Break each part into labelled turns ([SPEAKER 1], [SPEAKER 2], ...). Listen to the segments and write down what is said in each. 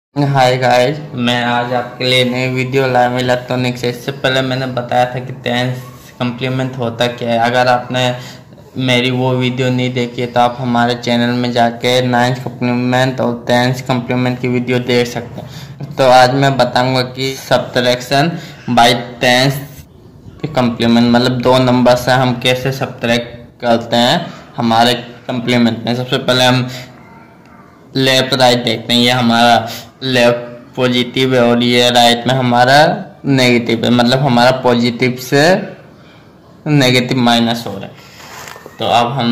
[SPEAKER 1] Hi guys, मैं आज आपके लिए नई वीडियो लाया हूं इलेक्ट्रॉनिक्स से। इससे पहले मैंने बताया था कि 10th कम्प्लीमेंट होता क्या है। अगर आपने मेरी वो वीडियो नहीं देखी है तो आप हमारे चैनल में जाके 9th कम्प्लीमेंट और 10th कम्प्लीमेंट की वीडियो देख सकते हैं। तो आज मैं बताऊंगा कि सब्ट्रैक्शन बाय 10th कम्प्लीमेंट मतलब दो नंबर से हम कैसे सब्ट्रैक्ट करते हैं हमारे कम्प्लीमेंट में। सबसे पहले हम लेफ्ट राइट देखते हैं। ये हमारा लेफ्ट पॉजिटिव है और ये राइट में हमारा नेगेटिव है, मतलब हमारा पॉजिटिव से नेगेटिव माइनस हो रहा है। तो अब हम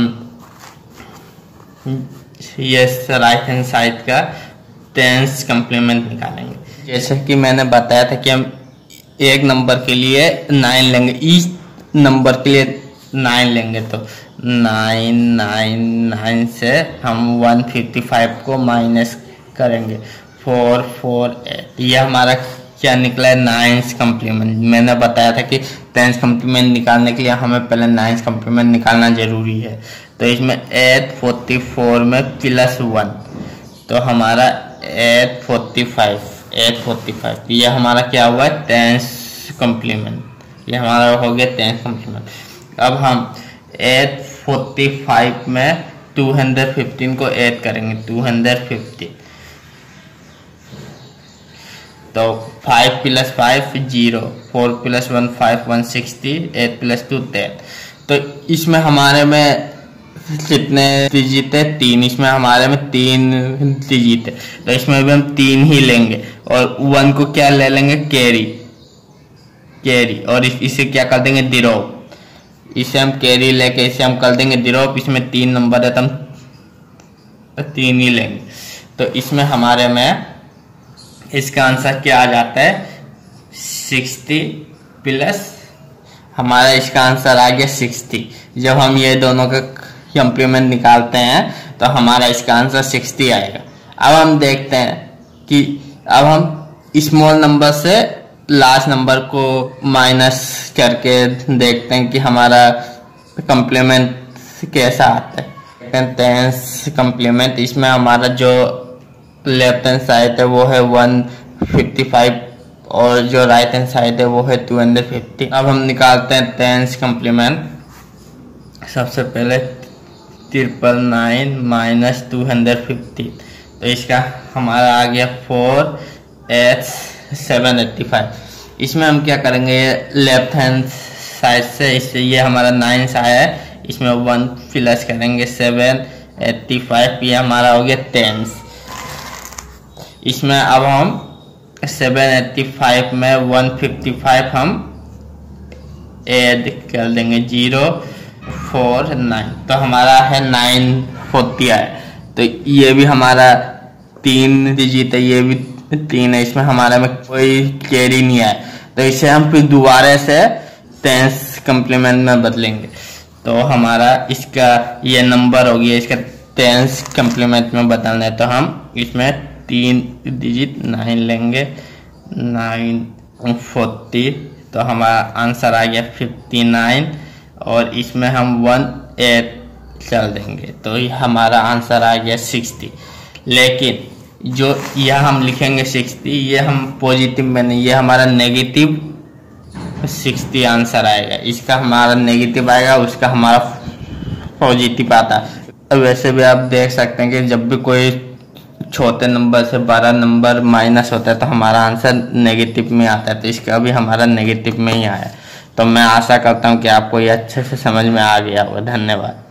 [SPEAKER 1] ये राइट हैंड साइड का 10th कम्प्लीमेंट निकालेंगे। जैसे कि मैंने बताया था कि हम एक नंबर के लिए 9 लेंगे, इस नंबर के लिए 9 लेंगे। तो 9 से हम 155 को माइनस करेंगे 4 4 8। यह हमारा क्या निकला है, 9th कम्प्लीमेंट। मैंने बताया था कि 10th कम्प्लीमेंट निकालने के लिए हमें पहले 9th कम्प्लीमेंट निकालना जरूरी है। तो इसमें 844 में +1 तो हमारा 845 ये हमारा क्या हुआ है, 10th कम्प्लीमेंट। ये हमारा हो गया 10th कम्प्लीमेंट। अब हम 845 में 215 को ऐड करेंगे, 215। तो 5 + 5 0, 4 + 1 5, 160, 8 + 2 10। तो इसमें हमारे में कितने डिजिट है, 3। इसमें हमारे में 3 डिजिट है, तो इसमें भी हम 3 ही लेंगे और 1 को क्या ले लेंगे, कैरी और इसे क्या कर देंगे, डिरॉप। इसे हम कैरी लेके इसे हम कर देंगे डिरॉप। इसमें 3 नंबर है तो हम 3 ही लेंगे। तो इसमें हमारे में इसका आंसर क्या आ जाता है, 60 प्लस हमारा इसका आंसर आ गया 60। जब हम ये दोनों का कम्प्लीमेंट निकालते हैं तो हमारा इसका आंसर 60 आएगा। अब हम देखते हैं कि अब हम स्मॉल नंबर से लास्ट नंबर को माइनस करके देखते हैं कि हमारा कम्प्लीमेंट कैसा आता है। 10th कम्प्लीमेंट, इसमें हमारा जो लेफ्ट हैंड साइड है वो है 155 और जो राइट हैंड साइड है वो है 250। अब हम निकालते हैं 10th कम्प्लीमेंट। सबसे पहले 999 - 250, तो इसका हमारा आ गया 48785। इसमें हम क्या करेंगे, लेफ्ट हैंड साइड से इससे ये हमारा 9 आया है, इसमें 1 प्लस करेंगे 785, ये हमारा हो गया 10। इसमें अब हम 785 में 155 हम ऐड कर देंगे 049, तो हमारा है 940 आया। तो ये भी हमारा 3 डिजिट है, ये भी 3 है, इसमें हमारे में कोई कैरी नहीं आया। तो इसे हम फिर दोबारा से 10th कम्प्लीमेंट में बदलेंगे। तो हमारा इसका ये नंबर हो गया, इसका 10th कम्प्लीमेंट में बदलना है। तो हम इसमें 3 डिजिट 9 लेंगे, 940, तो हमारा आंसर आ गया 59 और इसमें हम 1 ऐड चल देंगे तो ये हमारा आंसर आ गया 60। लेकिन जो यह हम लिखेंगे 60, ये हम पॉजिटिव में नहीं, ये हमारा नेगेटिव 60 आंसर आएगा। इसका हमारा नेगेटिव आएगा, उसका हमारा पॉजिटिव आता है। वैसे भी आप देख सकते हैं कि जब भी कोई छोटे नंबर से बड़ा नंबर माइनस होता है तो हमारा आंसर नेगेटिव में आता है। तो इसका भी हमारा नेगेटिव में ही आया। तो मैं आशा करता हूँ कि आपको ये अच्छे से समझ में आ गया होगा। धन्यवाद।